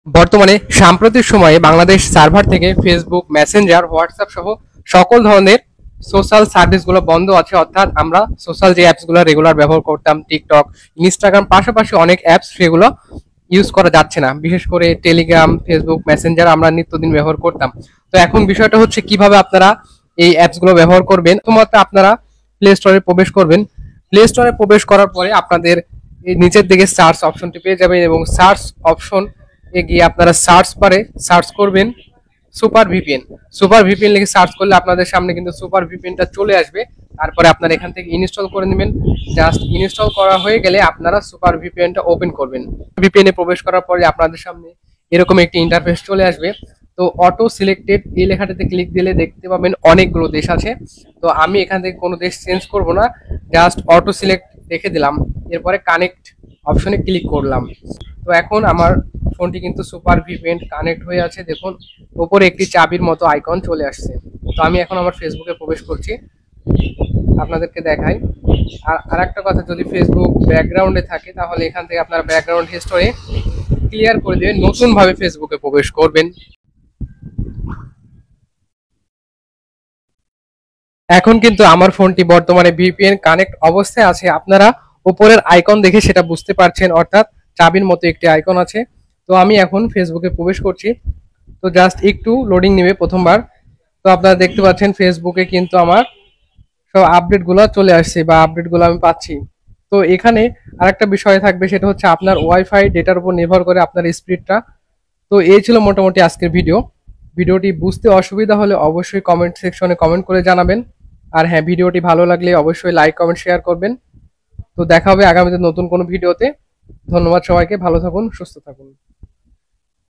বর্তমানে সাম্প্রতিক সময়ে বাংলাদেশ সার্ভার থেকে ফেসবুক, মেসেঞ্জার, হোয়াটসঅ্যাপ সহ সকল ধরনের সোশ্যাল সার্ভিসগুলো বন্ধ আছে। অর্থাৎ আমরা সোশ্যাল যে অ্যাপসগুলো রেগুলার ব্যবহার করতাম, টিকটক, ইনস্টাগ্রাম, পাশাপাশি অনেক অ্যাপস সেগুলো ইউজ করা যাচ্ছে না। বিশেষ করে টেলিগ্রাম, ফেসবুক, মেসেঞ্জার আমরা নিত্যদিন ব্যবহার করতাম। তো এখন বিষয়টা হচ্ছে কিভাবে আপনারা এই অ্যাপসগুলো ব্যবহার করবেন। প্রথমত আপনারা প্লে স্টোরে প্রবেশ করবেন। প্লে স্টোরে প্রবেশ করার পরে আপনাদের এই নিচের দিকে সার্চ অপশনটি পেয়ে যাবেন এবং সার্চ অপশন গিয়ে আপনারা সার্চ বারে সার্চ করবেন সুপার ভিপিএন। সুপার ভিপিএন লিখে সার্চ করলে আপনাদের সামনে কিন্তু সুপার ভিপিএনটা চলে আসবে। তারপরে আপনারা এখান থেকে ইনস্টল করে নেবেন। জাস্ট ইনস্টল করা হয়ে গেলে আপনারা সুপার ভিপিএনটা ওপেন করবেন। ভিপিএনে প্রবেশ করার পরে আপনাদের সামনে এরকম একটি ইন্টারফেস চলে আসবে। তো অটো সিলেক্টেড এই লেখাটাতে ক্লিক দিলে দেখতে পাবেন অনেকগুলো দেশ আছে। তো আমি এখান থেকে কোনো দেশ চেঞ্জ করব না, জাস্ট অটো সিলেক্ট রেখে দিলাম। এরপরে কানেক্ট অপশনে ক্লিক করলাম। তো এখন আমার ফোনটি কিন্তু সুপার ভিপিএন কানেক্ট হয়ে আছে। দেখুন উপরে একটি চাবির মতো আইকন চলে আসছে। তো আমি এখন আমার ফেসবুকে প্রবেশ করছি, আপনাদেরকে দেখাই। আর আরেকটা কথা, যদি ফেসবুক ব্যাকগ্রাউন্ডে থাকে তাহলে এখান থেকে আপনার ব্যাকগ্রাউন্ড হিস্টোরি ক্লিয়ার করে দেবেন, নতুন ভাবে ফেসবুকে প্রবেশ করবেন। এখন কিন্তু আমার ফোনটি বর্তমানে ভিপিএন কানেক্ট অবস্থায় আছে। আপনারা উপরের আইকন দেখে সেটা বুঝতে পারছেন, অর্থাৎ চাবির মতো একটি আইকন আছে। তো আমি এখন ফেসবুকে প্রবেশ করছি। তো জাস্ট একটু লোডিং নেবে প্রথমবার। তো আপনারা দেখতে পাচ্ছেন ফেসবুকে কিন্তু আমার সব আপডেটগুলো চলে আসছে বা আপডেটগুলো আমি পাচ্ছি। তো এখানে আরেকটা বিষয় থাকবে, সেটা হচ্ছে আপনার ওয়াইফাই ডেটার উপর নির্ভর করে আপনার স্পিডটা। তো এই ছিল মোটামুটি আজকের ভিডিওটি বুঝতে অসুবিধা হলে অবশ্যই কমেন্ট সেকশনে কমেন্ট করে জানাবেন। আর হ্যাঁ, ভিডিওটি ভালো লাগলে অবশ্যই লাইক, কমেন্ট, শেয়ার করবেন। তো দেখা হবে আগামীতে নতুন কোনো ভিডিওতে। ধন্যবাদ সবাইকে, ভালো থাকুন, সুস্থ থাকুন।